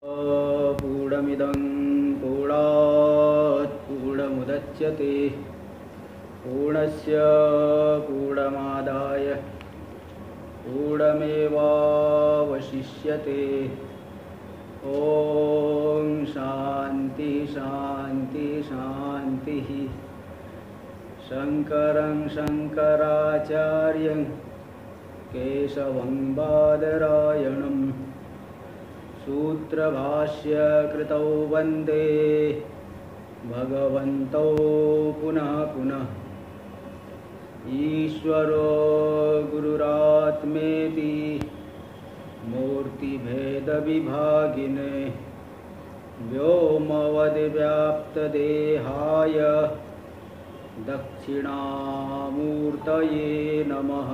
पूर्णमिदं पूर्णात् पूर्णमुदच्यते पूर्णस्य पूर्णमादाय पूर्णमेवावशिष्यते। ॐ शान्ति शान्ति शान्तिः। शङ्करं शङ्कराचार्यं केशवं बादरायणं सूत्रभाष्य कृतौ वन्दे भगवन्तौ पुनः पुनः। ईश्वरो गुरुरात्मेति मूर्तिभेदविभागिने व्योमवद्व्याप्तदेहाय दक्षिणामूर्तये नमः।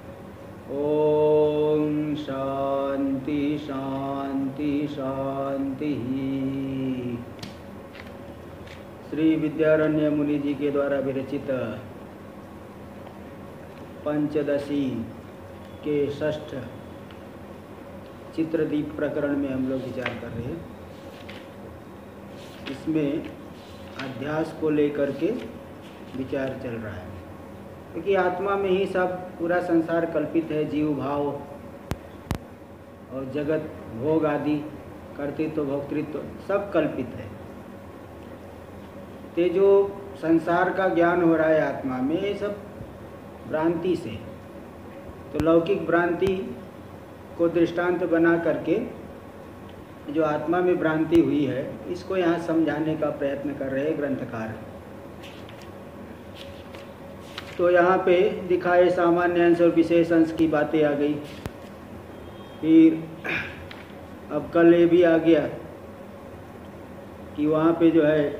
ओम शांति शांति शांति। श्री विद्यारण्य मुनि जी के द्वारा विरचित पंचदशी के षष्ठ चित्रदीप प्रकरण में हम लोग विचार कर रहे हैं। इसमें अध्यास को लेकर के विचार चल रहा है, क्योंकि आत्मा में ही सब पूरा संसार कल्पित है। जीव भाव और जगत भोग आदि कर्तृत्व भोक्तृत्व सब कल्पित है। ते जो संसार का ज्ञान हो रहा है आत्मा में, ये सब भ्रांति से। तो लौकिक भ्रांति को दृष्टांत बना करके जो आत्मा में भ्रांति हुई है, इसको यहाँ समझाने का प्रयत्न कर रहे ग्रंथकार। तो यहाँ पे दिखाए सामान्य अंश और विशेष अंश की बातें आ गई। फिर अब कल ये भी आ गया कि वहाँ पे जो है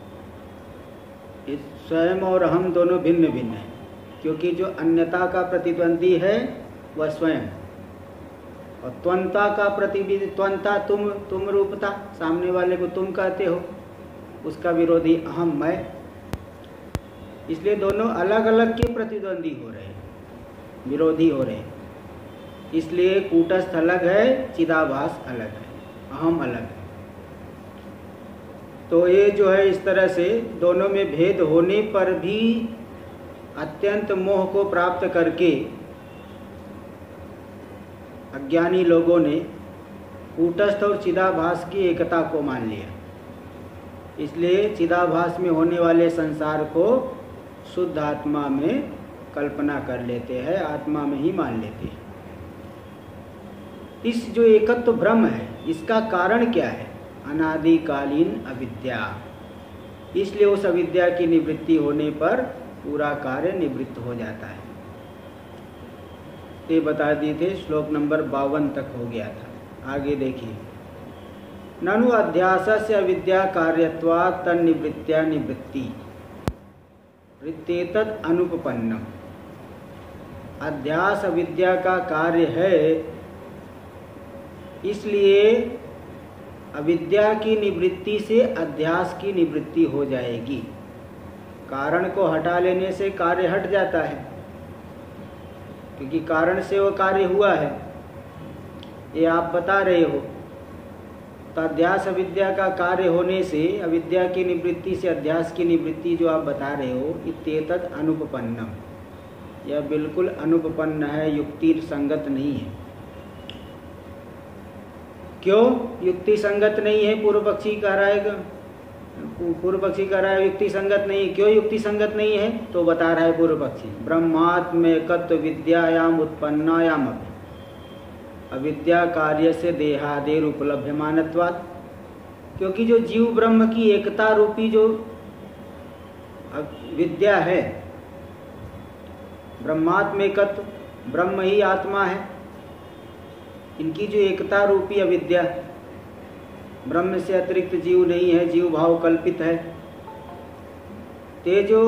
स्वयं और हम दोनों भिन्न भिन्न हैं, क्योंकि जो अन्यता का प्रतिद्वंदी है वह स्वयं, और त्वंता का प्रतिविधि, त्वंता तुम रूपता, सामने वाले को तुम कहते हो, उसका विरोधी अहम मैं। इसलिए दोनों अलग अलग के प्रतिद्वंदी हो रहे हैं, विरोधी हो रहे हैं। इसलिए कूटस्थ अलग है, चिदाभास अलग है, अहम अलग है। तो ये जो है इस तरह से दोनों में भेद होने पर भी अत्यंत मोह को प्राप्त करके अज्ञानी लोगों ने कूटस्थ और चिदाभास की एकता को मान लिया। इसलिए चिदाभास में होने वाले संसार को शुद्ध आत्मा में कल्पना कर लेते हैं, आत्मा में ही मान लेते हैं। इस जो एकत्व भ्रम है, इसका कारण क्या है? अनादिकालीन अविद्या। इसलिए उस अविद्या की निवृत्ति होने पर पूरा कार्य निवृत्त हो जाता है। ये बता दिए थे, श्लोक नंबर 52 तक हो गया था। आगे देखिए, ननु अध्यासस्य अविद्या कार्यत्वात् तन्निवृत्त्या निवृत्ति वृत्तेतद अनुपपन्नम। अध्यास अविद्या का कार्य है, इसलिए अविद्या की निवृत्ति से अध्यास की निवृत्ति हो जाएगी। कारण को हटा लेने से कार्य हट जाता है, क्योंकि कारण से वो कार्य हुआ है, ये आप बता रहे हो। तो अध्यास अविद्या का कार्य होने से अविद्या की निवृत्ति से अध्यास की निवृत्ति जो आप बता रहे हो, इत्येतद अनुपपन्नम, यह बिल्कुल अनुपपन्न है, युक्ति संगत नहीं है। क्यों युक्ति संगत नहीं है? पूर्व पक्षी कह रहा है युक्ति संगत नहीं है। क्यों युक्ति संगत नहीं है? तो बता रहा है पूर्व पक्षी, ब्रह्मात्मैकत्व विद्यायाम उत्पन्नायाम अविद्या कार्य से देहादेर उपलभ्यमानत्वात्। क्योंकि जो जीव ब्रह्म की एकता रूपी जो विद्या है, ब्रह्मात्मैकत्व, ब्रह्म ही आत्मा है, इनकी जो एकता रूपी अविद्या, ब्रह्म से अतिरिक्त जीव नहीं है, जीव भाव कल्पित है। ते जो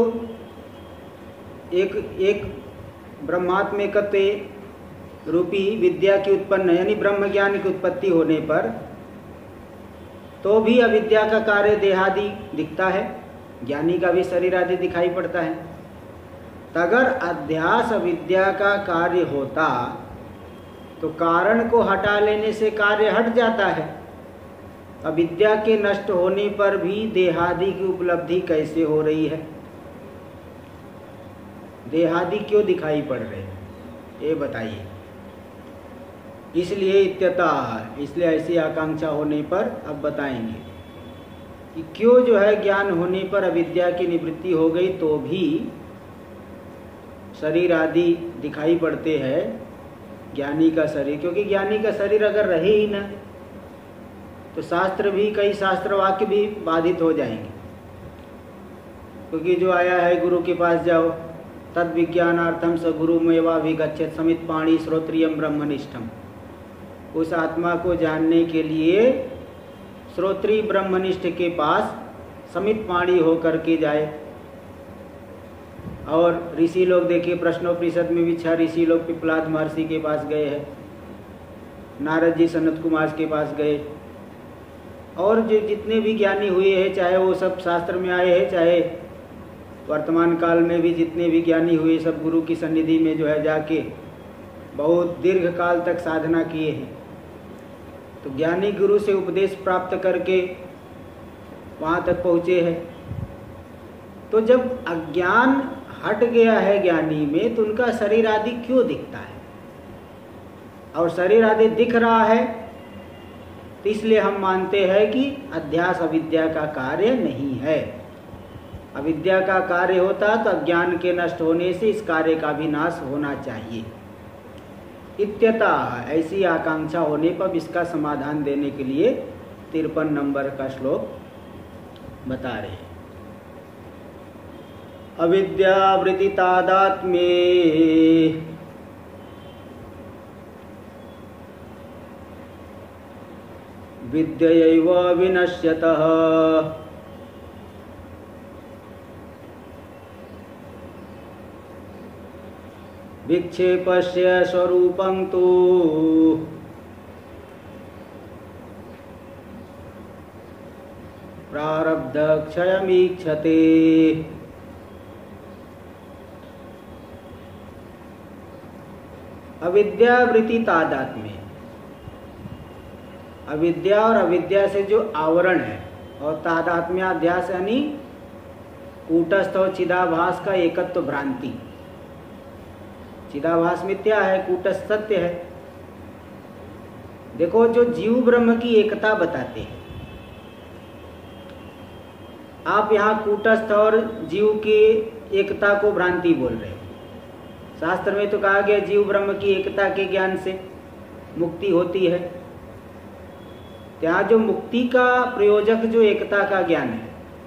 एक ब्रह्मात्मैकत्व रूपी विद्या की उत्पन्न, यानी ब्रह्म ज्ञान की उत्पत्ति होने पर तो भी अविद्या का कार्य देहादि दिखता है, ज्ञानी का भी शरीर आदि दिखाई पड़ता है। अगर अध्यास अविद्या का कार्य होता तो कारण को हटा लेने से कार्य हट जाता है। अविद्या के नष्ट होने पर भी देहादि की उपलब्धि कैसे हो रही है? देहादि क्यों दिखाई पड़ रहे हैं, ये बताइए। इसलिए इत्यतः, इसलिए ऐसी आकांक्षा होने पर अब बताएंगे कि क्यों जो है ज्ञान होने पर अविद्या की निवृत्ति हो गई तो भी शरीर आदि दिखाई पड़ते हैं, ज्ञानी का शरीर। क्योंकि ज्ञानी का शरीर अगर रहे ही न तो शास्त्र भी, कई शास्त्र वाक्य भी बाधित हो जाएंगे। क्योंकि जो आया है गुरु के पास जाओ, तद विज्ञानार्थम स गुरुमेवाभिगच्छेत् समित पाणी श्रोत्रियम ब्रह्मनिष्ठम, उस आत्मा को जानने के लिए श्रोत्री ब्रह्मनिष्ठ के पास समित पाणी होकर के जाए। और ऋषि लोग देखिए, प्रश्नोपनिषद में भी 6 ऋषि लोग पिपलाद महर्षि के पास गए हैं, नारद जी सनत कुमार के पास गए, और जो जितने भी ज्ञानी हुए हैं, चाहे वो सब शास्त्र में आए हैं, चाहे वर्तमान काल में भी जितने भी ज्ञानी हुए, सब गुरु की सन्निधि में जो है जाके बहुत दीर्घ काल तक साधना किए हैं। तो ज्ञानी गुरु से उपदेश प्राप्त करके वहाँ तक पहुँचे हैं। तो जब अज्ञान हट गया है ज्ञानी में, तो उनका शरीर आदि क्यों दिखता है? और शरीर आदि दिख रहा है तो इसलिए हम मानते हैं कि अध्यास अविद्या का कार्य नहीं है। अविद्या का कार्य होता तो अज्ञान के नष्ट होने से इस कार्य का भी नाश होना चाहिए। इत्यतः, ऐसी आकांक्षा होने पर इसका समाधान देने के लिए 53 नंबर का श्लोक बता रहे हैं। अविद्यावृत्ति तादात्म्ये विद्यैव विनश्यतः विक्षेपस्य स्वरूपं तु प्रारब्ध क्षयमीक्षते। अविद्यावृत्ति तादात्म्य, अविद्या और अविद्या से जो आवरण है, और तादात्म्याध्यास यानी कूटस्थ और चिदाभास का एकत्व भ्रांति। चिदाभास मिथ्या है, कूटस्थ सत्य है। देखो, जो जीव ब्रह्म की एकता बताते हैं, आप यहाँ कूटस्थ और जीव की एकता को भ्रांति बोल रहे हो। शास्त्र में तो कहा गया जीव ब्रह्म की एकता के ज्ञान से मुक्ति होती है। यहाँ जो मुक्ति का प्रयोजक जो एकता का ज्ञान है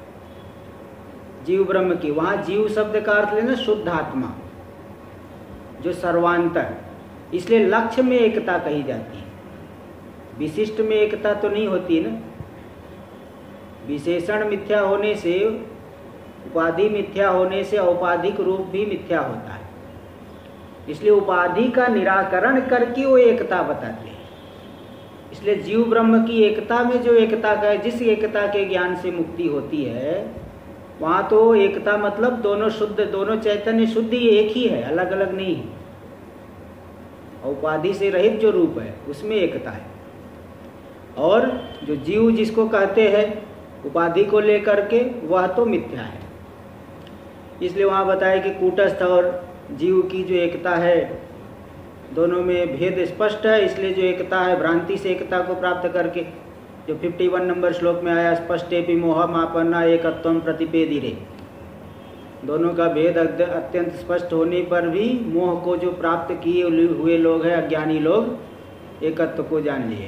जीव ब्रह्म की, वहाँ जीव शब्द का अर्थ लेना शुद्ध आत्मा, जो सर्वांतर, इसलिए लक्ष्य में एकता कही जाती है। विशिष्ट में एकता तो नहीं होती ना। विशेषण मिथ्या होने से, उपाधि मिथ्या होने से औपाधिक रूप भी मिथ्या होता है। इसलिए उपाधि का निराकरण करके वो एकता बताते हैं। इसलिए जीव ब्रह्म की एकता में जो एकता का, जिस एकता के ज्ञान से मुक्ति होती है, वहाँ तो एकता मतलब दोनों शुद्ध, दोनों चैतन्य शुद्ध ही एक ही है, अलग अलग नहीं है। उपाधि से रहित जो रूप है उसमें एकता है। और जो जीव जिसको कहते हैं उपाधि को लेकर के, वह तो मिथ्या है। इसलिए वहाँ बताया कि कूटस्थ और जीव की जो एकता है, दोनों में भेद स्पष्ट है। इसलिए जो एकता है, भ्रांति से एकता को प्राप्त करके, जो 51 नंबर श्लोक में आया, स्पष्टेपि मोहमापन्ना एकत्वम प्रतिपेदिरे, दोनों का भेद अत्यंत स्पष्ट होने पर भी मोह को जो प्राप्त किए हुए लोग हैं, अज्ञानी लोग, एकत्व को जान लिए।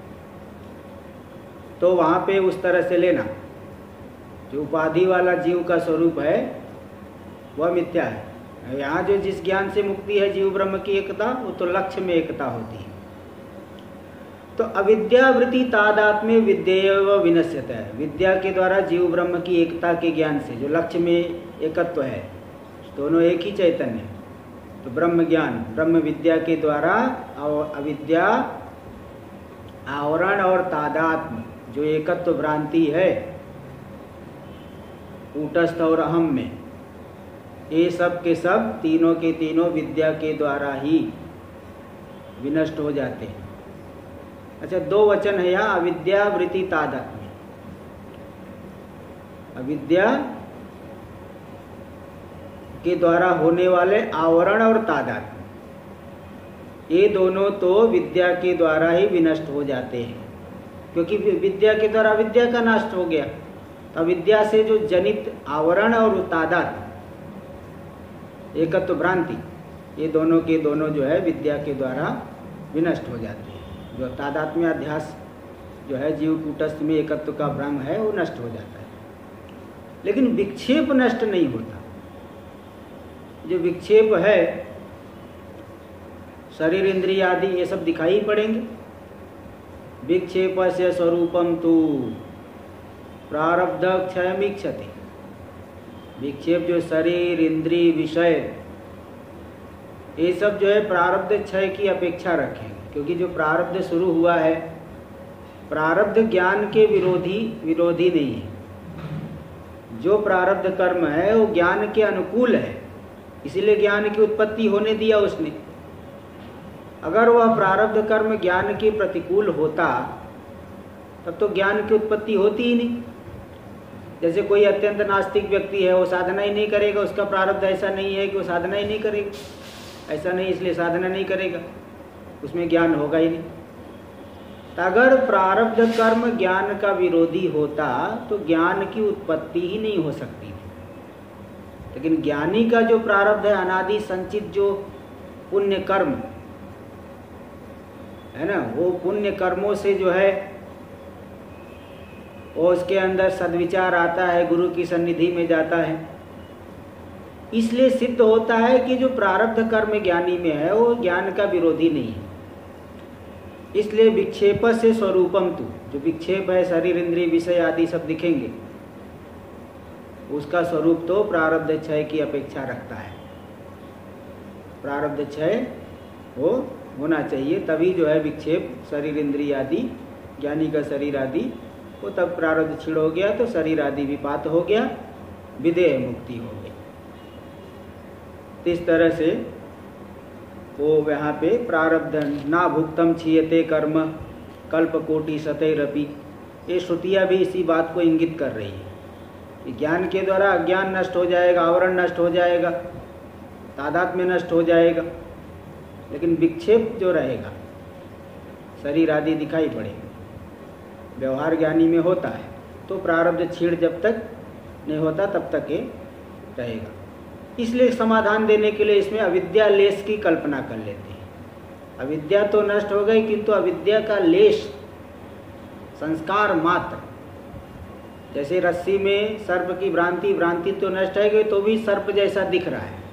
तो वहाँ पे उस तरह से लेना, जो उपाधि वाला जीव का स्वरूप है वह मिथ्या है। यहाँ जो जिस ज्ञान से मुक्ति है जीव ब्रह्म की एकता, वो तो लक्ष्य में एकता होती है। तो अविद्यावृत्ति तादात्म्य विद्यैव विनश्यते है। विद्या के द्वारा जीव ब्रह्म की एकता के ज्ञान से, जो लक्ष्य में एकत्व है, दोनों एक ही चैतन्य, तो ब्रह्म ज्ञान, ब्रह्म विद्या के द्वारा अविद्या, आवरण और तादात्म्य, जो एकत्व भ्रांति है कूटस्थ और अहम में, ये सब के सब तीनों के तीनों विद्या के द्वारा ही विनष्ट हो जाते हैं। अच्छा, दो वचन है यहाँ, अविद्या वृत्ति तादात्म्य। अविद्या के द्वारा होने वाले आवरण और तादात्म्य, ये दोनों तो विद्या के द्वारा ही विनष्ट हो जाते हैं, क्योंकि विद्या के द्वारा अविद्या का नाश हो गया। तो अविद्या से जो जनित आवरण और तादात्म्य, एकत्व भ्रांति, ये दोनों के दोनों जो है विद्या के द्वारा विनष्ट हो जाते हैं। जो तादात्म्य अध्यास जो है जीव कूटस्थ में एकत्व का भ्रम है, वो नष्ट हो जाता है। लेकिन विक्षेप नष्ट नहीं होता। जो विक्षेप है, शरीर इंद्रिय आदि ये सब दिखाई पड़ेंगे। विक्षेपस्य स्वरूपम तु प्रारब्ध क्षयमीक्षति। विक्षेप जो शरीर इंद्रिय विषय ये सब जो है प्रारब्ध क्षय की अपेक्षा रखेंगे, क्योंकि जो प्रारब्ध शुरू हुआ है, प्रारब्ध ज्ञान के विरोधी नहीं है। जो प्रारब्ध कर्म है वो ज्ञान के अनुकूल है, इसीलिए ज्ञान की उत्पत्ति होने दिया उसने। अगर वह प्रारब्ध कर्म ज्ञान के प्रतिकूल होता तब तो ज्ञान की उत्पत्ति होती ही नहीं। जैसे कोई अत्यंत नास्तिक व्यक्ति है, वो साधना ही नहीं करेगा, उसका प्रारब्ध ऐसा नहीं है कि वो साधना ही नहीं करेगा, ऐसा नहीं इसलिए साधना नहीं करेगा, उसमें ज्ञान होगा ही नहीं। तो अगर प्रारब्ध कर्म ज्ञान का विरोधी होता तो ज्ञान की उत्पत्ति ही नहीं हो सकती थी। लेकिन ज्ञानी का जो प्रारब्ध है, अनादि संचित जो पुण्य कर्म है ना, वो पुण्य कर्मों से जो है वो उसके अंदर सद्विचार आता है, गुरु की सन्निधि में जाता है। इसलिए सिद्ध होता है कि जो प्रारब्ध कर्म ज्ञानी में है वो ज्ञान का विरोधी नहीं है। इसलिए विक्षेप से स्वरूपम तु, जो विक्षेप है शरीर इंद्रिय विषय आदि सब दिखेंगे, उसका स्वरूप तो प्रारब्ध क्षय की अपेक्षा रखता है। प्रारब्ध क्षय वो होना चाहिए, तभी जो है विक्षेप शरीर इंद्रिय आदि ज्ञानी का शरीर आदि वो तब प्रारब्ध क्षीण हो गया तो शरीर आदि विपात हो गया, विदेह मुक्ति हो गई। तो इस तरह से वो यहाँ पे प्रारब्ध ना भुक्तम क्षीयते कर्म कल्प कोटि सतैरपि, ये श्रुतियाँ भी इसी बात को इंगित कर रही है कि ज्ञान के द्वारा अज्ञान नष्ट हो जाएगा, आवरण नष्ट हो जाएगा, तादात्म्य नष्ट हो जाएगा, लेकिन विक्षेप जो रहेगा, शरीर आदि दिखाई पड़ेगा, व्यवहार ज्ञानी में होता है। तो प्रारब्ध क्षीण जब तक नहीं होता तब तक ये रहेगा। इसलिए समाधान देने के लिए इसमें अविद्या लेश की कल्पना कर लेते हैं। अविद्या तो नष्ट हो गई, किंतु अविद्या का लेश, संस्कार मात्र, जैसे रस्सी में सर्प की भ्रांति तो नष्ट है गई, तो भी सर्प जैसा दिख रहा है,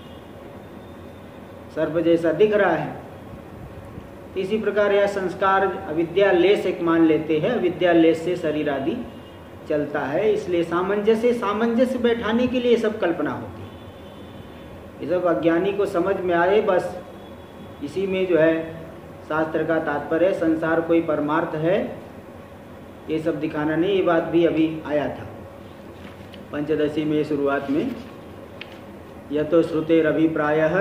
सर्प जैसा दिख रहा है। इसी प्रकार यह संस्कार अविद्या लेश एक मान लेते हैं, अविद्या लेश से शरीर आदि चलता है। इसलिए सामंजस्य बैठाने के लिए ये सब कल्पना होती है। ये सब अज्ञानी को समझ में आए, बस इसी में जो है शास्त्र का तात्पर्य, संसार कोई परमार्थ है, ये सब दिखाना नहीं। ये बात भी अभी आया था पंचदशी में शुरुआत में, यह तो श्रुतेरभिप्रायः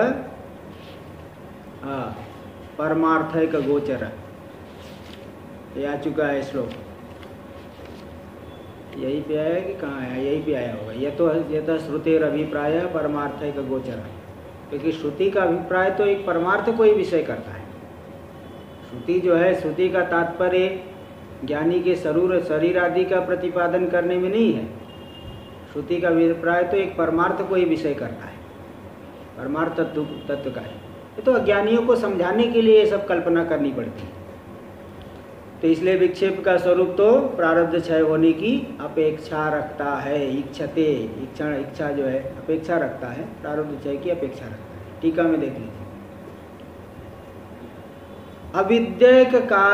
परमार्थैक गोचर, ये आ चुका है श्लोक, यही पे आया कि कहाँ आया, यही पे आया होगा। यह तो श्रुतेरभिप्रायः परमार्थैक गोचर, क्योंकि श्रुति का अभिप्राय तो एक परमार्थ को ही विषय करता है। श्रुति जो है, श्रुति का तात्पर्य ज्ञानी के शरीर आदि का प्रतिपादन करने में नहीं है। श्रुति का अभिप्राय तो एक परमार्थ को ही विषय करता है, परमार्थ तत्व का है। तो अज्ञानियों को समझाने के लिए ये सब कल्पना करनी पड़ती है। तो इसलिए विक्षेप का स्वरूप तो प्रारब्ध क्षय होने की अपेक्षा रखता है। इच्छा जो है अपेक्षा रखता है, प्रारब्ध क्षय की अपेक्षा रखता है। टीका में देख लीजिए, अविद्यक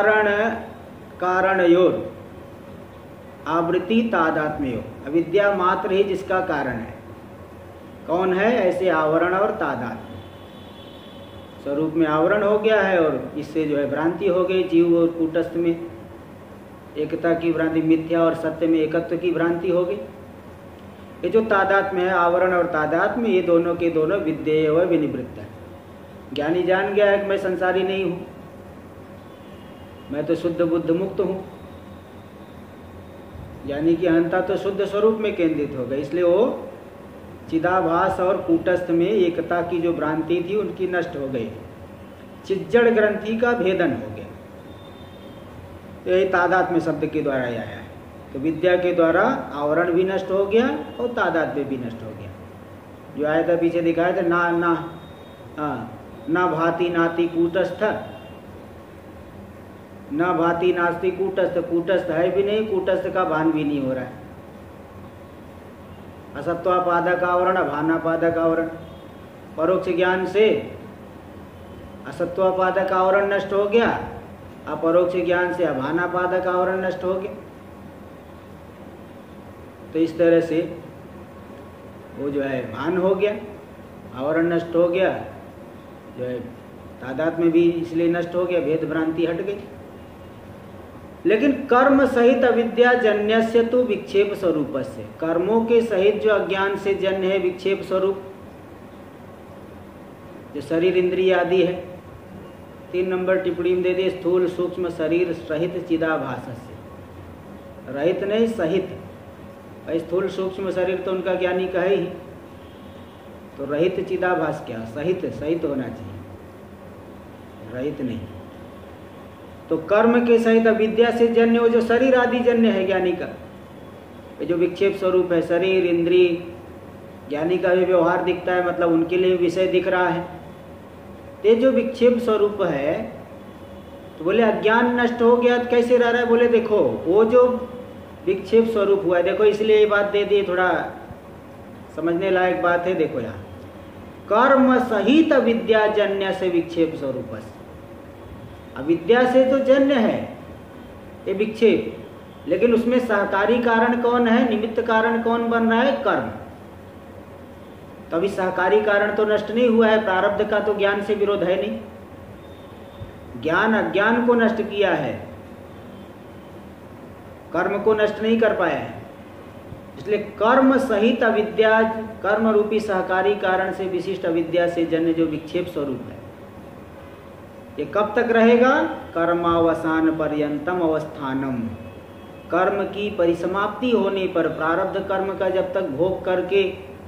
कारणयोर आवृत्ति तादात्म्यो, अविद्या मात्र ही जिसका कारण है। कौन है? ऐसे आवरण और तादात्म्य, स्वरूप में आवरण हो गया है और इससे जो है भ्रांति हो गई। जीव और कूटस्थ में एकता की भ्रांति, मिथ्या और सत्य में एकत्व की भ्रांति हो गई। ये जो तादात्म्य है, आवरण और तादात्म्य, ये दोनों के दोनों विद्येय व विनिवृत्त है। ज्ञानी जान गया है कि मैं संसारी नहीं हूँ, मैं तो शुद्ध बुद्ध मुक्त हूँ, यानी कि अहंता तो शुद्ध स्वरूप में केंद्रित हो गई, इसलिए वो चिदाभास और कूटस्थ में एकता की जो भ्रांति थी उनकी नष्ट हो गई, चिज्जड़ ग्रंथि का भेदन हो गया। यही तादात्म्य शब्द के द्वारा आया है। तो विद्या के द्वारा आवरण भी नष्ट हो गया और तादात्म्य भी नष्ट हो गया। जो आया था पीछे दिखाया था, ना ना ना भाति नाति कूटस्थ, ना भाति नास्ति कूटस्थ, कूटस्थ है भी नहीं, कूटस्थ का भान भी नहीं हो रहा है। असत्वापादक आवरण, अभानापादक आवरण, परोक्ष ज्ञान से असत्वापादक आवरण नष्ट हो गया, अपरोक्ष ज्ञान से अभानापादक आवरण नष्ट हो गया। तो इस तरह से वो जो है भान हो गया, आवरण नष्ट हो गया, जो है तादाद में भी इसलिए नष्ट हो गया, भेद भ्रांति हट गई। लेकिन कर्म सहित अविद्या जन्यस्य तो विक्षेप स्वरूपस्य, कर्मों के सहित जो अज्ञान से जन्य है विक्षेप स्वरूप, जो शरीर इंद्रिय आदि है, 3 नंबर टिप्पणी में दे दिए, स्थूल सूक्ष्म शरीर सहित चिदाभासस्य, रहित नहीं सहित। स्थूल सूक्ष्म शरीर तो उनका ज्ञानी का है ही, तो रहित चिदाभास क्या, सहित सहित होना चाहिए, रहित नहीं। तो कर्म के सहित अविद्या से जन्य वो जो शरीर आदि जन्य है ज्ञानी का, ये जो विक्षेप स्वरूप है, शरीर इंद्रिय, ज्ञानी का भी व्यवहार दिखता है, मतलब उनके लिए विषय दिख रहा है। ये जो विक्षेप स्वरूप है, तो बोले अज्ञान नष्ट हो गया तो कैसे रह रहा है? बोले देखो वो जो विक्षेप स्वरूप हुआ है, देखो इसलिए ये बात दे दी, थोड़ा समझने लायक बात है। देखो यहाँ कर्म सहित अविद्या जन्य से विक्षेप स्वरूप, अविद्या से तो जन्य है ये विक्षेप, लेकिन उसमें सहकारी कारण कौन है, निमित्त कारण कौन बन रहा है? कर्म। तभी सहकारी कारण तो नष्ट नहीं हुआ है, प्रारब्ध का तो ज्ञान से विरोध है नहीं, ज्ञान अज्ञान को नष्ट किया है, कर्म को नष्ट नहीं कर पाया है। इसलिए कर्म सहित अविद्या, कर्म रूपी सहकारी कारण से विशिष्ट अविद्या से जन्य जो विक्षेप स्वरूप है, ये कब तक रहेगा? कर्मावसान पर्यंतम अवस्थानम, कर्म की परिसमाप्ति होने पर, प्रारब्ध कर्म का जब तक भोग करके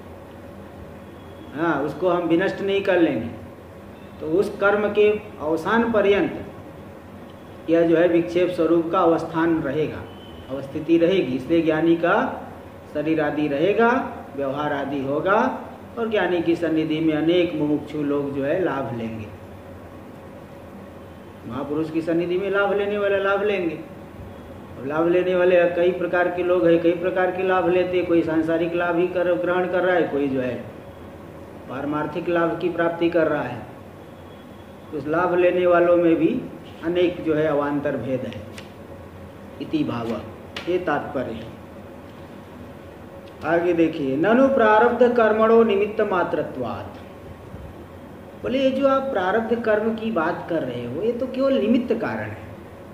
उसको हम विनष्ट नहीं कर लेंगे, तो उस कर्म के अवसान पर्यंत यह जो है विक्षेप स्वरूप का अवस्थान रहेगा, अवस्थिति रहेगी। इसलिए ज्ञानी का शरीर आदि रहेगा, व्यवहार आदि होगा, और ज्ञानी की सन्निधि में अनेक मुमुक्षु लोग जो है लाभ लेंगे। महापुरुष की सन्निधि में लाभ लेने वाले लाभ लेंगे, और लाभ लेने वाले कई प्रकार के लोग हैं, कई प्रकार के लाभ लेते हैं। कोई सांसारिक लाभ ही ग्रहण कर रहा है, कोई जो है पारमार्थिक लाभ की प्राप्ति कर रहा है। उस लाभ लेने वालों में भी अनेक जो है अवान्तर भेद है। इति भाव, ये तात्पर्य है। आगे देखिए, ननु प्रारब्ध कर्मणो निमित्त मात्रत्वात्, बोले ये जो आप प्रारब्ध कर्म की बात कर रहे हो, ये तो केवल निमित्त कारण है।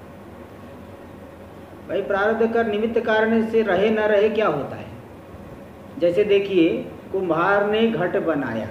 भाई प्रारब्ध कर्म निमित्त कारण से रहे न रहे क्या होता है? जैसे देखिए, कुम्हार ने घट बनाया,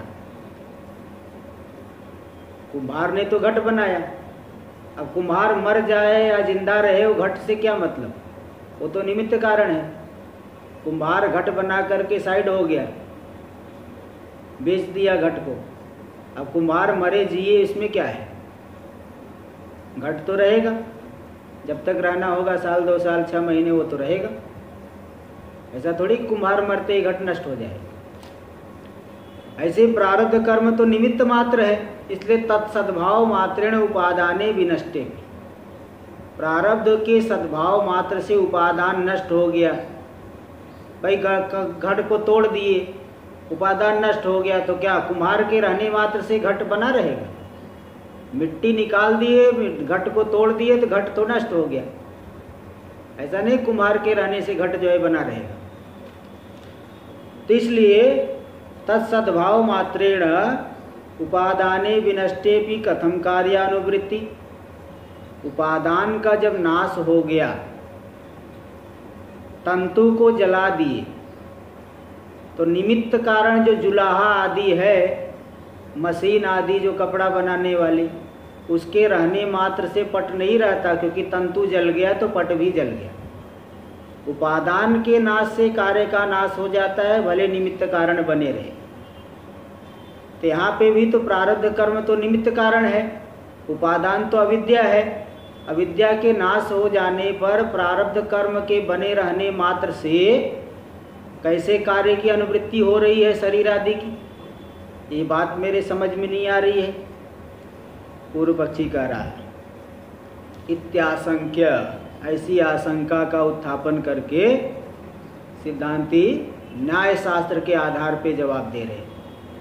कुम्हार ने तो घट बनाया, अब कुम्हार मर जाए या जिंदा रहे, वो घट से क्या मतलब? वो तो निमित्त कारण है। कुम्हार घट बना करके साइड हो गया, बेच दिया घट को, अब कुम्हार मरे जिए इसमें क्या है? घट तो रहेगा, जब तक रहना होगा, साल 2 साल 6 महीने, वो तो रहेगा। ऐसा थोड़ी कुम्हार मरते ही घट नष्ट हो जाए। ऐसे प्रारब्ध कर्म तो निमित्त मात्र है, इसलिए तत्सद्भाव मात्रेण उपादाने विनष्टे, प्रारब्ध के सद्भाव मात्र से उपादान नष्ट हो गया। भाई घट को तोड़ दिए, उपादान नष्ट हो गया, तो क्या कुम्हार के रहने मात्र से घट बना रहेगा? मिट्टी निकाल दिए, घट को तोड़ दिए तो घट तो नष्ट हो गया। ऐसा नहीं कुम्हार के रहने से घट जो है बना रहेगा। तो इसलिए तत्सद्भाव मात्रेण उपादाने विनष्टे भी कथम कार्यानुवृत्ति, उपादान का जब नाश हो गया, तंतु को जला दिए, तो निमित्त कारण जो जुलाहा आदि है, मशीन आदि जो कपड़ा बनाने वाली, उसके रहने मात्र से पट नहीं रहता, क्योंकि तंतु जल गया तो पट भी जल गया। उपादान के नाश से कार्य का नाश हो जाता है, भले निमित्त कारण बने रहे। तो यहाँ पे भी तो प्रारब्ध कर्म तो निमित्त कारण है, उपादान तो अविद्या है। अविद्या के नाश हो जाने पर प्रारब्ध कर्म के बने रहने मात्र से कैसे कार्य की अनुवृत्ति हो रही है शरीर आदि की, ये बात मेरे समझ में नहीं आ रही है। पूर्व पक्षी कह रहा है इत्याशंक्य, ऐसी आशंका का उत्थापन करके सिद्धांती न्याय शास्त्र के आधार पे जवाब दे रहे हैं।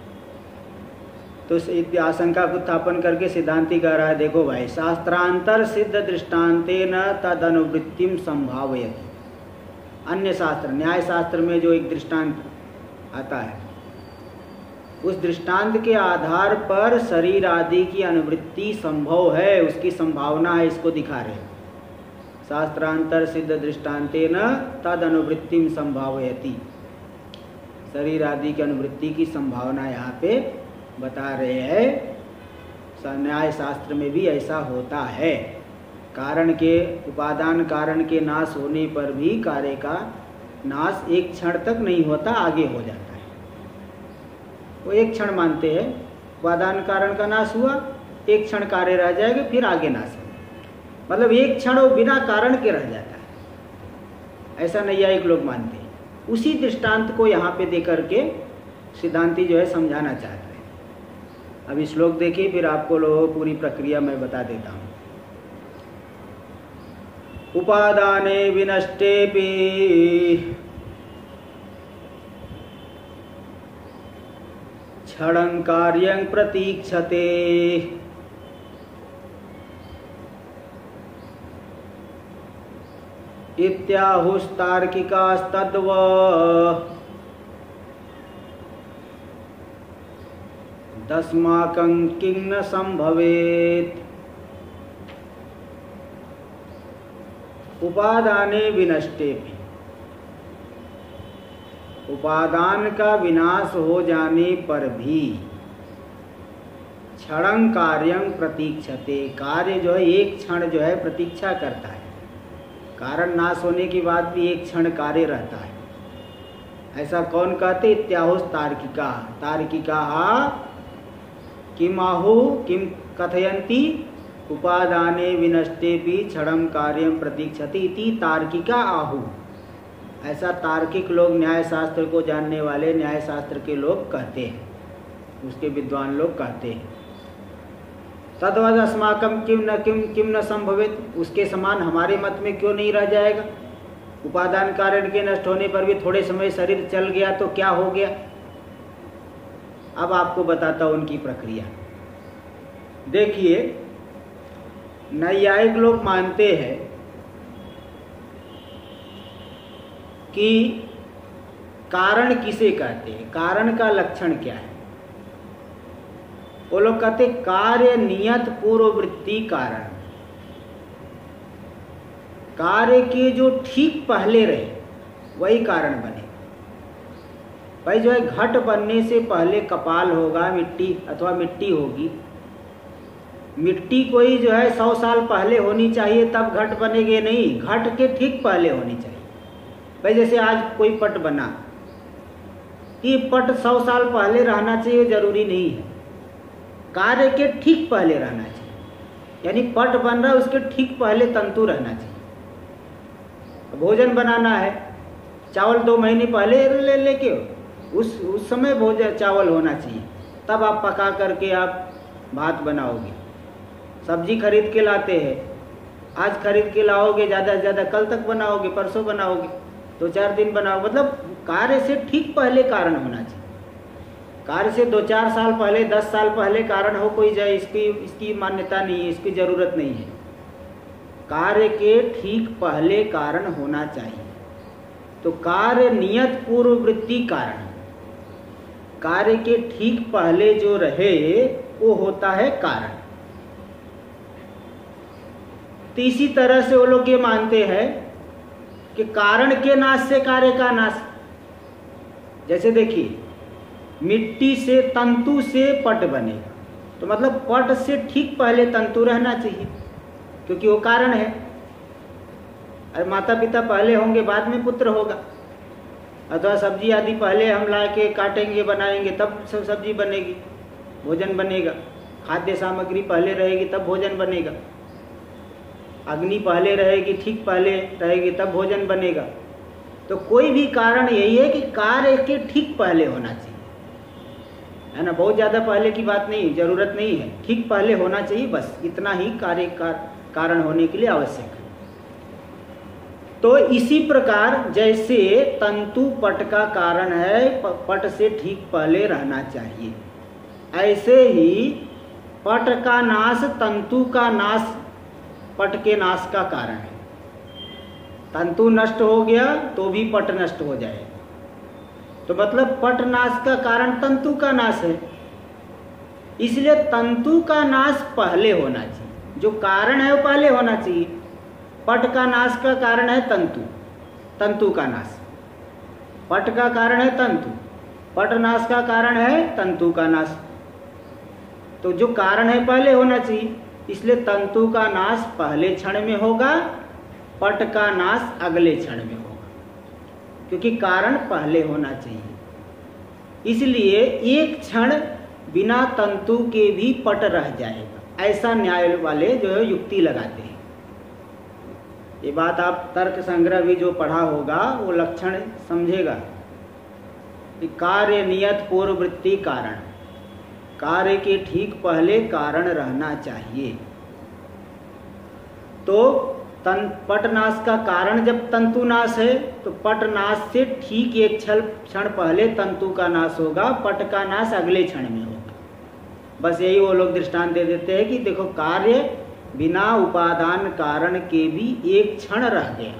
तो इस आशंका को उत्थापन करके सिद्धांती कह रहा है, देखो भाई, शास्त्रांतर सिद्ध दृष्टांतेन तद अनुवृत्तिम संभावयति। अन्य शास्त्र, न्याय शास्त्र में जो एक दृष्टांत आता है, उस दृष्टांत के आधार पर शरीर आदि की अनुवृत्ति संभव है, उसकी संभावना है, इसको दिखा रहे हैं। शास्त्रांतर सिद्ध दृष्टांतेन तद अनुवृत्तिम संभावयति, शरीर आदि की अनुवृत्ति की संभावना यहाँ पे बता रहे हैं। न्याय शास्त्र में भी ऐसा होता है, कारण के उपादान कारण के नाश होने पर भी कार्य का नाश एक क्षण तक नहीं होता, आगे हो जाता है। वो एक क्षण मानते हैं, उपादान कारण का नाश हुआ, एक क्षण कार्य रह जाएगा, फिर आगे नाश होगा, मतलब एक क्षण वो बिना कारण के रह जाता है, ऐसा नैयायिक लोग मानते हैं। उसी दृष्टांत को यहाँ पे दे करके सिद्धांती जो है समझाना चाहते हैं। अभी श्लोक देखिए, फिर आपको पूरी प्रक्रिया मैं बता देता हूँ। उपादाने विनष्टेपि क्षणं कार्यं प्रतीक्षते इत्याहुस्तार्किकास्तद्व तस्माकं किं न संभवेत्। उपादाने विनष्टेपि, उपादान का विनाश हो जाने पर भी क्षणं कार्यं प्रतीक्षते, कार्य जो है एक क्षण जो है प्रतीक्षा करता है, कारण नाश होने के बाद भी एक क्षण कार्य रहता है। ऐसा कौन कहते? इत्याहुस तार्किका, तार्किका किम आहु किम कथयन्ति उपादाने विनष्टेपि क्षणं कार्यं प्रतीक्षति इति तार्किका आहु। ऐसा तार्किक लोग, न्याय शास्त्र को जानने वाले न्याय शास्त्र के लोग कहते हैं, उसके विद्वान लोग कहते हैं। तद्वद अस्माकं किम न संभवेत, उसके समान हमारे मत में क्यों नहीं रह जाएगा? उपादान कारण के नष्ट होने पर भी थोड़े समय शरीर चल गया तो क्या हो गया? अब आपको बताता हूं उनकी प्रक्रिया। देखिए, नैयायिक लोग मानते हैं कि कारण किसे कहते हैं, कारण का लक्षण क्या है। वो लोग कहते कार्य नियत पूर्ववृत्ति कारण, कार्य के जो ठीक पहले रहे वही कारण बने। भाई जो है, घट बनने से पहले कपाल होगा, मिट्टी अथवा मिट्टी होगी। मिट्टी कोई जो है 100 साल पहले होनी चाहिए तब घट बनेगी, नहीं, घट के ठीक पहले होनी चाहिए। भाई जैसे आज कोई पट बना, कि पट 100 साल पहले रहना चाहिए जरूरी नहीं है, कार्य के ठीक पहले रहना चाहिए। यानी पट बन रहा है उसके ठीक पहले तंतु रहना चाहिए। भोजन बनाना है, चावल 2 महीने पहले लेके उस समय भोजन चावल होना चाहिए, तब आप पका करके आप भात बनाओगे। सब्जी खरीद के लाते हैं, आज खरीद के लाओगे, ज़्यादा से ज़्यादा कल तक बनाओगे, परसों बनाओगे, 2-4 दिन बनाओ। मतलब कार्य से ठीक पहले कारण होना चाहिए। कार्य से 2-4 साल पहले, 10 साल पहले कारण हो कोई जाए, इसकी मान्यता नहीं है, इसकी जरूरत नहीं है। कार्य के ठीक पहले कारण होना चाहिए। तो कार्य नियत पूर्ववृत्ति कारण, कार्य के ठीक पहले जो रहे वो होता है कारण। तो इसी तरह से वो लोग ये मानते हैं कि कारण के नाश से कार्य का नाश। जैसे देखिए, मिट्टी से, तंतु से पट बनेगा, तो मतलब पट से ठीक पहले तंतु रहना चाहिए, क्योंकि वो कारण है। अरे माता पिता पहले होंगे, बाद में पुत्र होगा। अथवा सब्जी आदि पहले हम ला के काटेंगे, बनाएंगे, तब सब सब्जी बनेगी, भोजन बनेगा। खाद्य सामग्री पहले रहेगी तब भोजन बनेगा। अग्नि पहले रहेगी, ठीक पहले रहेगी, तब भोजन बनेगा। तो कोई भी कारण यही है कि कार्य के ठीक पहले होना चाहिए, है ना। बहुत ज़्यादा पहले की बात नहीं, जरूरत नहीं है, ठीक पहले होना चाहिए, बस इतना ही कार्य कारण होने के लिए आवश्यक है। तो इसी प्रकार जैसे तंतु पट का कारण है, पट से ठीक पहले रहना चाहिए, ऐसे ही पट का नाश तंतु का नाश पट के नाश का कारण है। तंतु नष्ट हो गया तो भी पट नष्ट हो जाएगा। तो मतलब पट नाश का कारण तंतु का नाश है, इसलिए तंतु का नाश पहले होना चाहिए। जो कारण है वो पहले होना चाहिए। पट का नाश का कारण है तंतु, तंतु का नाश। पट का कारण है तंतु, पट नाश का कारण है तंतु का नाश। तो जो कारण है पहले होना चाहिए, इसलिए तंतु का नाश पहले क्षण में होगा, पट का नाश अगले क्षण में होगा, क्योंकि कारण पहले होना चाहिए। इसलिए एक क्षण बिना तंतु के भी पट रह जाएगा, ऐसा न्याय वाले जो है युक्ति लगाते हैं। ये बात आप तर्क संग्रह भी जो पढ़ा होगा वो लक्षण समझेगा कि कार्य नियत पूर्ववृत्ति कारण, कार्य के ठीक पहले कारण रहना चाहिए। तो पटनाश का कारण जब तंतु नाश है, तो पटनाश से ठीक एक क्षण पहले तंतु का नाश होगा, पट का नाश अगले क्षण में होगा। बस यही वो लोग दृष्टांत दे देते हैं कि देखो कार्य बिना उपादान कारण के भी एक क्षण रह गया।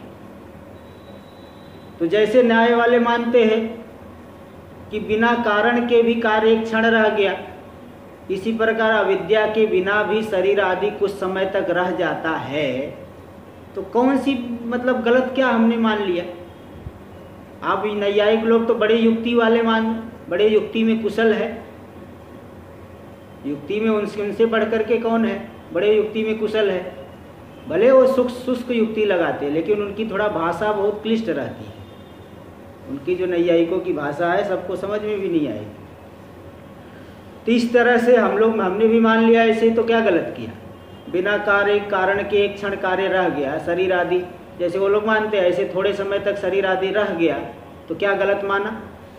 तो जैसे न्याय वाले मानते हैं कि बिना कारण के भी कार्य एक क्षण रह गया, इसी प्रकार अविद्या के बिना भी शरीर आदि कुछ समय तक रह जाता है। तो कौन सी मतलब गलत क्या हमने मान लिया? आप नैयायिक लोग तो बड़े युक्ति वाले बड़े युक्ति में कुशल है। युक्ति में उनसे बढ़ करके कौन है? बड़े युक्ति में कुशल है। भले वो शुष्क युक्ति लगाते हैं, लेकिन उनकी थोड़ा भाषा बहुत क्लिष्ट रहती है। उनकी जो नैयायिकों की भाषा है सबको समझ में भी नहीं आएगी। तो इस तरह से हमने भी मान लिया ऐसे, तो क्या गलत किया? बिना कार्य कारण के एक क्षण कार्य रह गया, शरीर आदि जैसे वो लोग मानते हैं ऐसे थोड़े समय तक शरीर आदि रह गया, तो क्या गलत माना?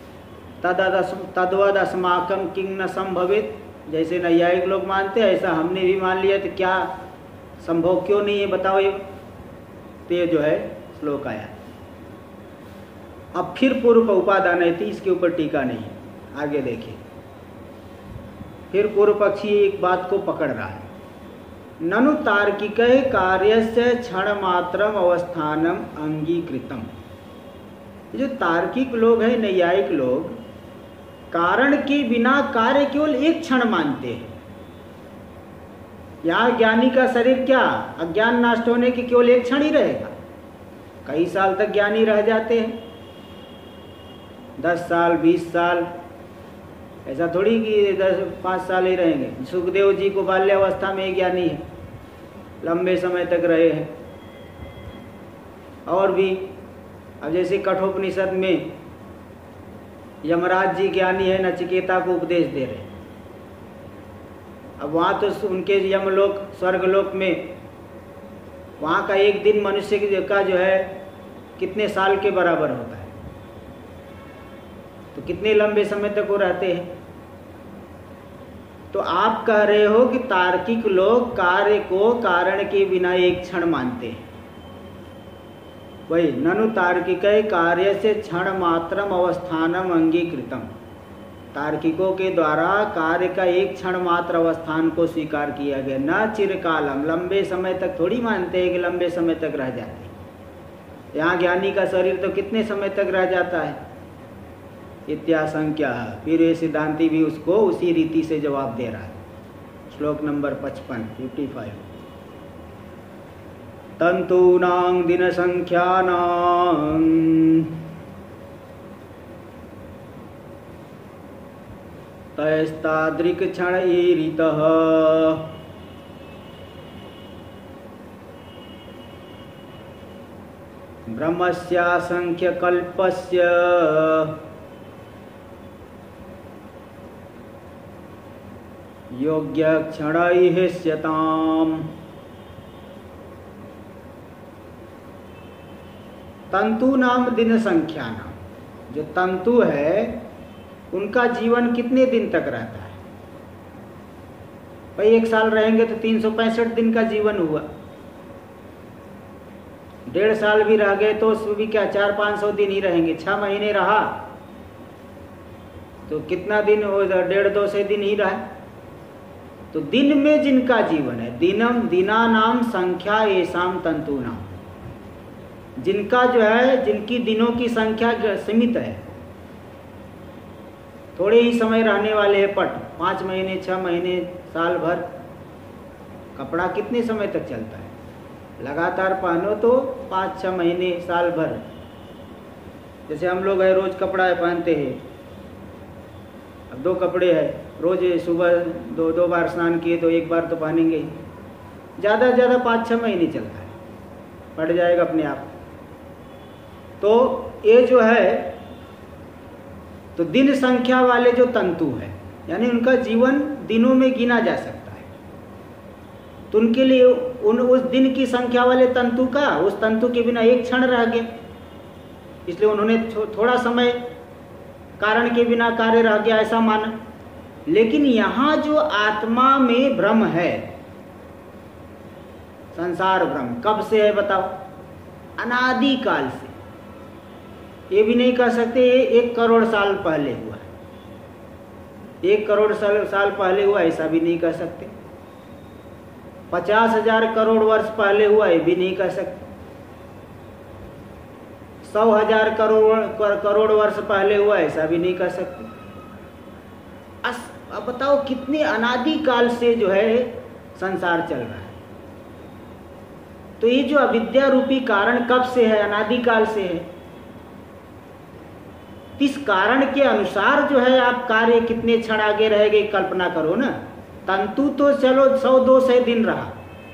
तद्वद अस्माकं किंग न संभवित, जैसे नैयायिक लोग मानते हैं ऐसा हमने भी मान लिया, तो क्या संभव क्यों नहीं है बताओ? ये जो है श्लोक आया। अब फिर पूर्व उपादान है, इसके ऊपर टीका नहीं है, आगे देखिए। फिर पूर्व पक्षी एक बात को पकड़ रहा है। ननु तार्किक कार्यस्य क्षण मात्रम अवस्थानम अंगीकृतम। जो तार्किक लोग हैं, नैयायिक लोग, कारण के बिना कार्य केवल एक क्षण मानते हैं। यहाँ ज्ञानी का शरीर क्या अज्ञान नष्ट होने के केवल एक क्षण ही रहेगा? कई साल तक ज्ञानी रह जाते हैं, 10 साल 20 साल, ऐसा थोड़ी कि 5 साल ही रहेंगे। सुखदेव जी को बाल्यावस्था में ज्ञानी है, लंबे समय तक रहे हैं। और भी अब जैसे कठोपनिषद में यमराज जी ज्ञानी है, नचिकेता को उपदेश दे रहे हैं। अब वहाँ तो उनके यमलोक स्वर्गलोक में वहाँ का एक दिन मनुष्य का जो है कितने साल के बराबर होता है, तो कितने लंबे समय तक वो रहते हैं। तो आप कह रहे हो कि तार्किक लोग कार्य को कारण के बिना एक क्षण मानते हैं। वही ननु तार्किक कार्य से क्षण मात्रम अवस्थानम अंगीकृतम। तार्किकों के द्वारा कार्य का एक क्षण मात्र अवस्थान को स्वीकार किया गया, न चिरकालम, लंबे समय तक थोड़ी मानते हैं कि लंबे समय तक रह जाते हैं। यहाँ ज्ञानी का शरीर तो कितने समय तक रह जाता है, इत्याशंक्या। फिर ये सिद्धांति भी उसको उसी रीति से जवाब दे रहा है। श्लोक नंबर 55 तंतूनां दिन संख्यानां तैस्तादृक् क्षणैरितः ब्रह्मस्यासंख्यकल्पस्य योग्यक्षणैः स्यताम्। तंतु नाम दिन संख्या नाम, जो तंतु है उनका जीवन कितने दिन तक रहता है? भाई 1 साल रहेंगे तो 365 दिन का जीवन हुआ। 1.5 साल भी रह गए तो उसमें भी क्या 400-500 दिन ही रहेंगे। 6 महीने रहा तो कितना दिन हो, 1.5-2 दिन ही रहा। तो दिन में जिनका जीवन है, दिनम दिना नाम संख्या येषाम तंतु नाम, जिनका जो है, जिनकी दिनों की संख्या सीमित है, थोड़े ही समय रहने वाले हैं पट, 5 महीने 6 महीने साल भर। कपड़ा कितने समय तक चलता है? लगातार पहनो तो 5-6 महीने साल भर। जैसे हम लोग है रोज कपड़ा पहनते हैं, अब 2 कपड़े हैं, रोज सुबह 2 बार स्नान किए तो 1 बार तो पहनेंगे ही। ज़्यादा से ज़्यादा 5-6 महीने चलता है, पड़ जाएगा अपने आप। तो ये जो है, तो दिन संख्या वाले जो तंतु है, यानी उनका जीवन दिनों में गिना जा सकता है, तो उनके लिए उस दिन की संख्या वाले तंतु का, उस तंतु के बिना 1 क्षण रह गया, इसलिए उन्होंने थोड़ा समय कारण के बिना कार्य रह गया ऐसा माना। लेकिन यहाँ जो आत्मा में भ्रम है, संसार भ्रम, कब से है बताओ? अनादि काल से। ये भी नहीं कह सकते 1 करोड़ साल पहले हुआ, 1 करोड़ साल पहले हुआ ऐसा भी नहीं कह सकते। 50,000 करोड़ वर्ष पहले हुआ ये भी नहीं कह सकते। 100,000 करोड़ वर्ष पहले हुआ ऐसा भी नहीं कह सकते। अब बताओ कितने अनादि काल से जो है संसार चल रहा है। तो ये जो अविद्या रूपी कारण कब से है? अनादि काल से है। इस कारण के अनुसार जो है आप कार्य कितने क्षण आगे रहेंगे कल्पना करो ना। तंतु तो चलो 100-200 दिन रहा,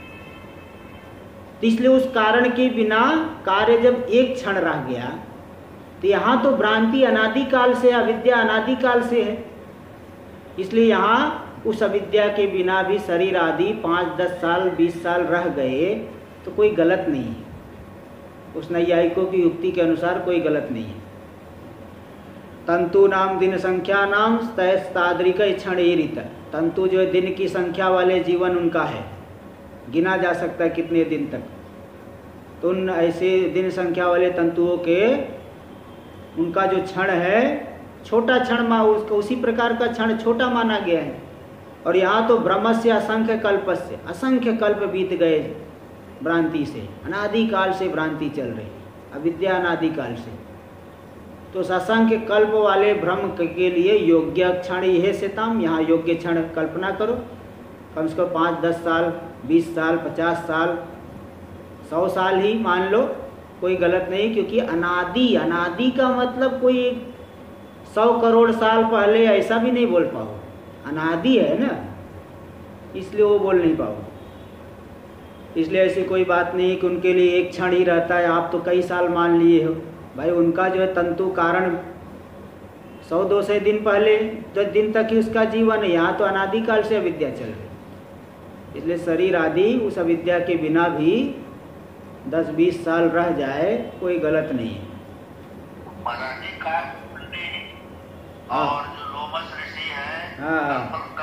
इसलिए उस कारण के बिना कार्य जब 1 क्षण रह गया, तो यहाँ तो भ्रांति अनादिकाल से, अविद्या अनादिकाल से है। इसलिए यहाँ उस अविद्या के बिना भी शरीर आदि 5-10 साल 20 साल रह गए तो कोई गलत नहीं है। उस नैयायिकों की युक्ति के अनुसार कोई गलत नहीं है। तंतु नाम दिन संख्या नाम तैस्तादृक क्षणैरित। तंतु जो है दिन की संख्या वाले जीवन उनका है, गिना जा सकता है कितने दिन तक। तो उन ऐसे दिन संख्या वाले तंतुओं के उनका जो क्षण है छोटा क्षण, उसको उसी प्रकार का क्षण छोटा माना गया है। और यहाँ तो ब्रह्मस्य असंख्य कल्पस्य, असंख्य कल्प बीत गए भ्रांति से, अनादिकाल से भ्रांति चल रही, अविद्या अनादिकाल से। तो असंख्य कल्प वाले भ्रम के लिए योग्य क्षण यह सेताम, यहाँ योग्य क्षण कल्पना करो। कम से कम 5-10 साल 20 साल 50 साल 100 साल ही मान लो, कोई गलत नहीं। क्योंकि अनादि, अनादि का मतलब कोई 100 करोड़ साल पहले ऐसा भी नहीं बोल पाओ, अनादि है ना, इसलिए वो बोल नहीं पाओ। इसलिए ऐसी कोई बात नहीं कि उनके लिए 1 क्षण ही रहता है, आप तो कई साल मान लिए हो। भाई उनका जो है तंतु कारण 100-200 दिन पहले तो दिन तक ही उसका जीवन है। यहाँ तो अनादिकाल से अविद्या चल रही, इसलिए शरीर आदि उस अविद्या के बिना भी 10-20 साल रह जाए कोई गलत नहीं है। और जो लोमस ऋषि है, हाँ,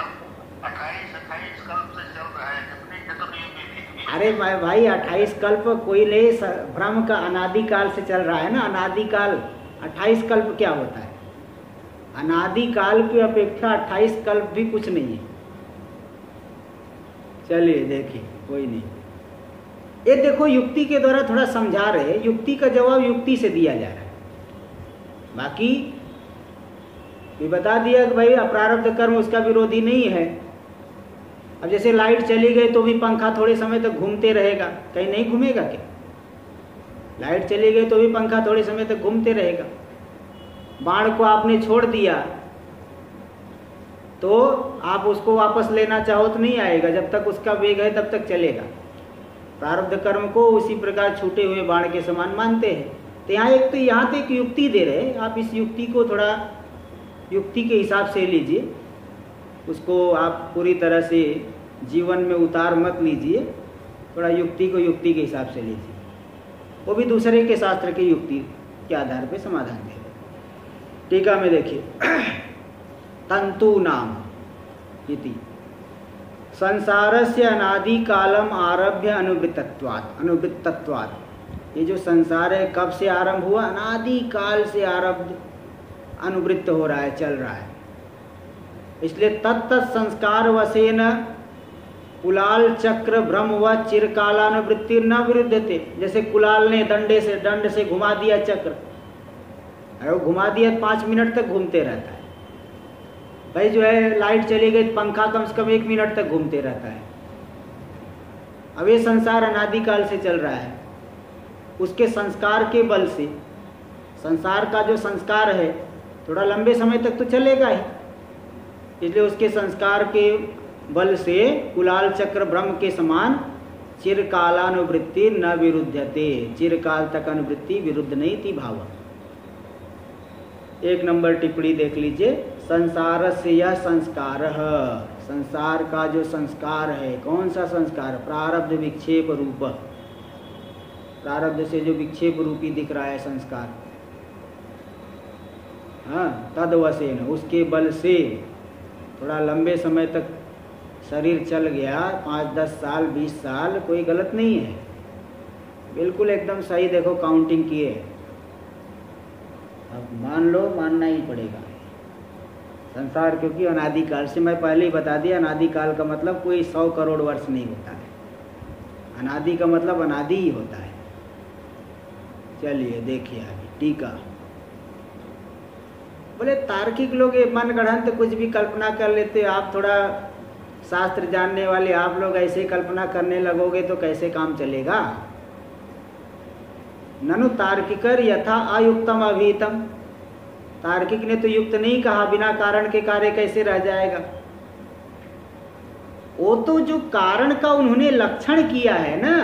28 कल्प से चल रहा है। अरे भाई 28 कल्प कोई नहीं, ब्रह्म का अनादिकाल से चल रहा है ना। अनादिकाल 28 कल्प क्या होता है? अनादिकाल की अपेक्षा 28 कल्प भी कुछ नहीं है। चलिए देखिए, कोई नहीं। ये देखो युक्ति के द्वारा थोड़ा समझा रहे, युक्ति का जवाब युक्ति से दिया जा रहा है। बाकी भी बता दिया कि भाई अप्रारब्ध कर्म उसका विरोधी नहीं है। अब जैसे लाइट चली गई तो भी पंखा थोड़े समय तक घूमते रहेगा, कहीं नहीं घूमेगा क्या? लाइट चली गई तो भी पंखा थोड़े समय तक घूमते रहेगा। बाण को आपने छोड़ दिया तो आप उसको वापस लेना चाहो तो नहीं आएगा, जब तक उसका वेग है तब तक चलेगा। प्रारब्ध कर्म को उसी प्रकार छूटे हुए बाण के समान मानते हैं। तो यहाँ तो एक युक्ति दे रहे हैं, आप इस युक्ति को थोड़ा युक्ति के हिसाब से लीजिए, उसको आप पूरी तरह से जीवन में उतार मत लीजिए, थोड़ा युक्ति को युक्ति के हिसाब से लीजिए। वो भी दूसरे के शास्त्र की युक्ति के आधार पर समाधान दे रहे। टीका में देखिए, तंतु नाम इति संसारस्य अनादि कालम आरभ्य अनुवृत्तत्वात्। ये जो संसार है कब से आरंभ हुआ? अनादि काल से आरब्ध अनुवृत्त हो रहा है, चल रहा है। इसलिए तत्त संस्कार वशेन कुलाल चक्र भ्रम व चिरकालानुवृत्ति न विरुद्धते। जैसे कुलाल ने दंड से घुमा दिया चक्र, अरे वो घुमा दिया 5 मिनट तक घूमते रहता है। भाई जो है लाइट चली गई, पंखा कम से कम 1 मिनट तक घूमते रहता है। अब ये संसार अनादिकाल से चल रहा है, उसके संस्कार के बल से, संसार का जो संस्कार है थोड़ा लंबे समय तक तो चलेगा ही, इसलिए उसके संस्कार के बल से कुलाल चक्र भ्रम के समान चिरकालानुवृत्ति न विरुद्धते। चिरकाल तक अनुवृत्ति विरुद्ध नहीं थी भाव। 1 नंबर टिप्पणी देख लीजिए, संसार से यह संस्कार, संसार का जो संस्कार है, कौन सा संस्कार? प्रारब्ध विक्षेप रूप, प्रारब्ध से जो विक्षेप रूपी दिख रहा है संस्कार, हाँ, तदवशेन, उसके बल से थोड़ा लंबे समय तक शरीर चल गया, 5-10 साल 20 साल, कोई गलत नहीं है, बिल्कुल एकदम सही। देखो काउंटिंग किए, अब मान लो, मानना ही पड़ेगा संसार, क्योंकि अनादिकाल से, मैं पहले ही बता दिया, अनादिकाल का मतलब कोई 100 करोड़ वर्ष नहीं होता है, अनादि का मतलब अनादि ही होता है। चलिए देखिए आगे टीका। बोले तार्किक लोग ये मन गढ़ंत कुछ भी कल्पना कर लेते, आप थोड़ा शास्त्र जानने वाले आप लोग ऐसे कल्पना करने लगोगे तो कैसे काम चलेगा? ननु तार्किकर यथा अयुक्तम अभिहितम। तार्किक ने तो युक्त नहीं कहा, बिना कारण के कार्य कैसे रह जाएगा? वो तो जो कारण का उन्होंने लक्षण किया है ना,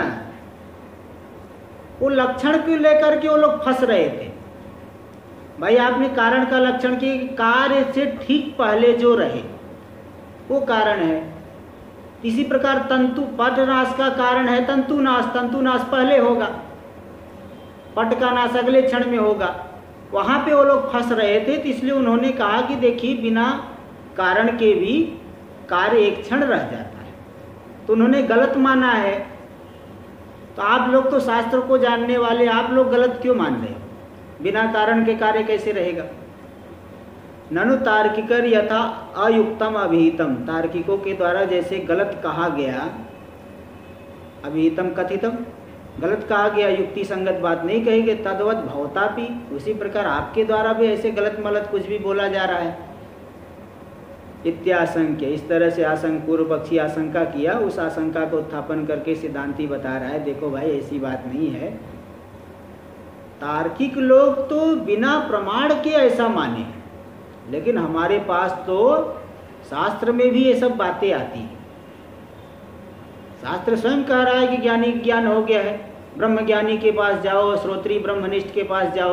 वो लक्षण को लेकर के वो लोग फंस रहे थे। भाई आपने कारण का लक्षण की, कार्य से ठीक पहले जो रहे वो कारण है। इसी प्रकार तंतु, पट नाश का कारण है तंतु नाश, तंतु नाश पहले होगा, पट का नाश अगले क्षण में होगा। वहां पे वो लोग फंस रहे थे, तो इसलिए उन्होंने कहा कि देखिए बिना कारण के भी कार्य एक क्षण रह जाता है, तो उन्होंने गलत माना है। तो आप लोग तो शास्त्र को जानने वाले, आप लोग गलत क्यों मान रहे हो? बिना कारण के कार्य कैसे रहेगा? ननु तार्किकर यथा अयुक्तम अभिहितम, तार्किकों के द्वारा जैसे गलत कहा गया, अभिहितम कथितम, गलत कहा गया, युक्ति संगत बात नहीं कही गई, तद्वत भवतापि, उसी प्रकार आपके द्वारा भी ऐसे गलत मलत कुछ भी बोला जा रहा है। इत्याशंक्य, इस तरह से पूर्व पक्षी आशंका किया, उस आशंका को उत्थापन करके सिद्धांती बता रहा है, देखो भाई ऐसी बात नहीं है। तार्किक लोग तो बिना प्रमाण के ऐसा माने, लेकिन हमारे पास तो शास्त्र में भी ये सब बातें आती हैं। शास्त्र स्वयं कह रहा है कि ज्ञानी ज्ञान हो गया है, ब्रह्म ज्ञानी के पास जाओ, श्रोत्री ब्रह्मनिष्ठ के पास जाओ।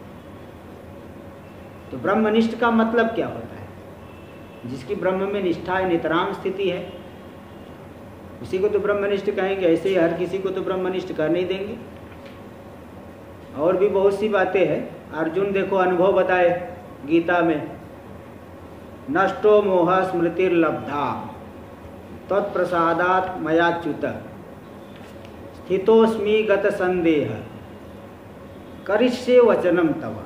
तो ब्रह्मनिष्ठ का मतलब क्या होता है? जिसकी ब्रह्म में निष्ठा है, नितराम स्थिति है, उसी को तो ब्रह्मनिष्ठ कहेंगे। ऐसे ही हर किसी को तो ब्रह्मनिष्ठ कर नहीं देंगे। और भी बहुत सी बातें हैं। अर्जुन देखो अनुभव बताए गीता में, नष्टो मोह स्मृतिर्लब्धा तत्प्रसादात् मयाच्युत स्थितोस्मि गत संदेह करिष्ये वचनम तव।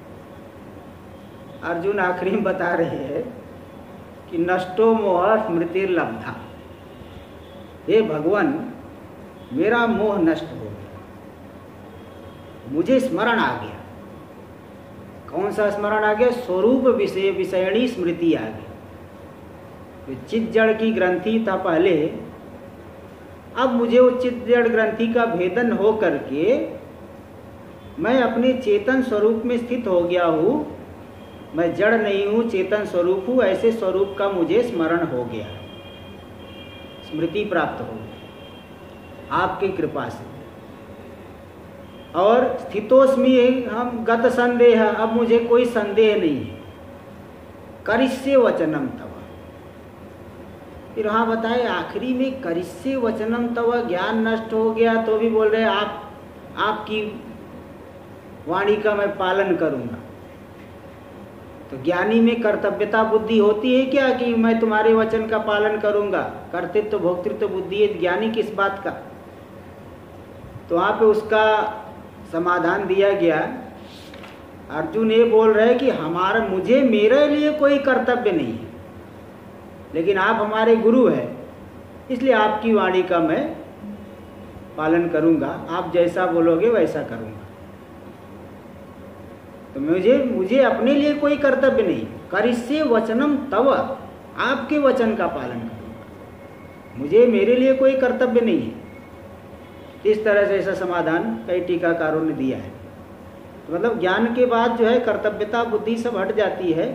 अर्जुन आखिरी में बता रहे हैं कि नष्टो मोह स्मृतिर्लब्धा, हे भगवान मेरा मोह नष्ट हो गया, मुझे स्मरण आ गया। कौन सा स्मरण आ गया? स्वरूप विषय विषयणी स्मृति आ गई। चित्त जड़ की ग्रंथि था पहले, अब मुझे वो चित्त जड़ ग्रंथि का भेदन हो करके मैं अपने चेतन स्वरूप में स्थित हो गया हूँ, मैं जड़ नहीं हूँ, चेतन स्वरूप हूँ, ऐसे स्वरूप का मुझे स्मरण हो गया, स्मृति प्राप्त हो गई आपकी कृपा से। और स्थितोस्मि हम गत संदेह, अब मुझे कोई संदेह नहीं है। करिष्ये वचनम तव, फिर वहाँ बताए आखिरी में करिष्ये वचनम तव, ज्ञान नष्ट हो गया तो भी बोल रहे आपकी वाणी का मैं पालन करूँगा। तो ज्ञानी में कर्तव्यता बुद्धि होती है क्या कि मैं तुम्हारे वचन का पालन करूँगा? कर्तृत्व भोक्तृत्व बुद्धि है ज्ञानी किस बात का? तो वहाँ पे उसका समाधान दिया गया। अर्जुन ये बोल रहे कि मेरे लिए कोई कर्तव्य नहीं है, लेकिन आप हमारे गुरु हैं, इसलिए आपकी वाणी का मैं पालन करूँगा, आप जैसा बोलोगे वैसा करूँगा। तो मुझे अपने लिए कोई कर्तव्य नहीं। करिष्ये वचनम तव, आपके वचन का पालन करूँगा, मेरे लिए कोई कर्तव्य नहीं है। इस तरह से ऐसा समाधान कई टीकाकारों ने दिया है। तो मतलब ज्ञान के बाद जो है कर्तव्यता बुद्धि सब हट जाती है,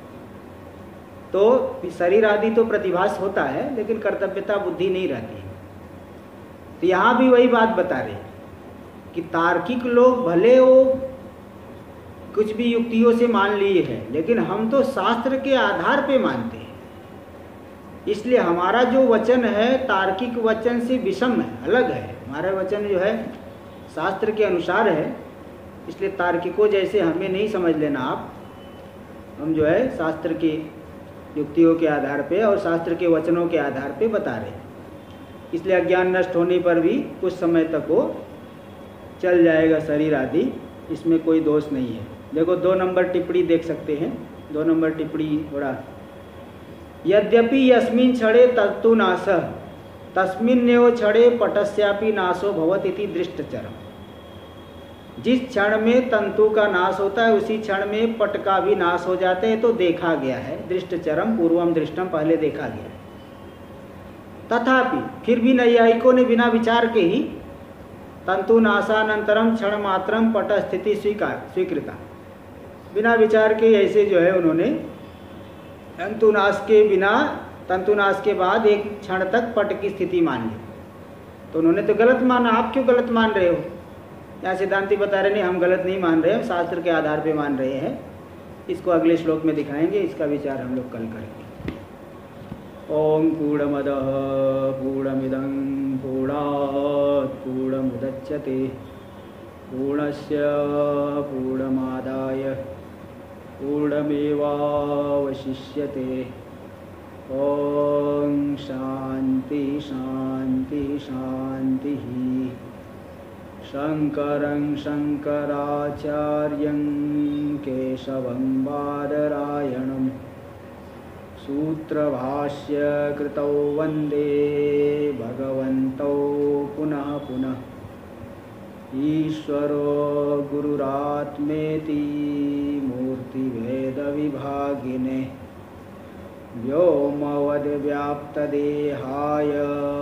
तो शरीर आदि तो प्रतिभास होता है, लेकिन कर्तव्यता बुद्धि नहीं रहती है। तो यहाँ भी वही बात बता रहे कि तार्किक लोग भले वो कुछ भी युक्तियों से मान लिए हैं, लेकिन हम तो शास्त्र के आधार पे मानते हैं। इसलिए हमारा जो वचन है तार्किक वचन से विषम है, अलग है। हमारा वचन जो है शास्त्र के अनुसार है, इसलिए तार्किकों जैसे हमें नहीं समझ लेना आप। हम जो है शास्त्र की युक्तियों के आधार पे और शास्त्र के वचनों के आधार पे बता रहे हैं। इसलिए अज्ञान नष्ट होने पर भी कुछ समय तक वो चल जाएगा शरीर आदि, इसमें कोई दोष नहीं है। देखो 2 नंबर टिप्पणी देख सकते हैं। 2 नंबर टिप्पणी थोड़ा, यद्यपि यस्मिन् क्षणे तत्तु नाशः तस्मिन्नेव क्षणे पटस्यापि नाशो भवति इति दृष्टचरम्। जिस क्षण में तंतु का नाश होता है उसी क्षण में पट का भी नाश हो जाते हैं, तो देखा गया है। दृष्टचरम पूर्वम दृष्टम, पहले देखा गया है। तथापि फिर भी नैयायिकों ने बिना विचार के ही तंतु नाशानंतरम क्षण मात्रम पट स्थिति स्वीकृता, बिना विचार के ऐसे जो है उन्होंने तंतु नाश के बाद एक क्षण तक पट की स्थिति मान ली। तो उन्होंने तो गलत माना। आप क्यों गलत मान रहे हो? यहाँ सिद्धांति बता रहे नहीं, हम गलत नहीं मान रहे हैं, शास्त्र के आधार पे मान रहे हैं। इसको अगले श्लोक में दिखाएंगे, इसका विचार हम लोग कल करेंगे। ओम पूर्णमदः पूर्णमिदं पूर्णात् पूर्णमुदच्यते पूर्णस्य पूर्णमादाय पूर्णमेवावशिष्यते। ओम शांति शांति शांति। शंकरं शंकराचार्यं केशवं बादरायणं सूत्रभाष्य कृतौ वंदे भगवन्तौ पुनः पुनः। ईश्वरो गुरुरात्मेति मूर्तिभेदविभागिने व्योमवद्व्याप्तदेहाय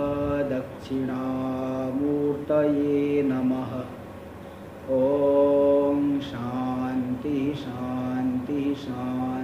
दक्षिणामूर्तये नमः। ओम शांति शांति शांति।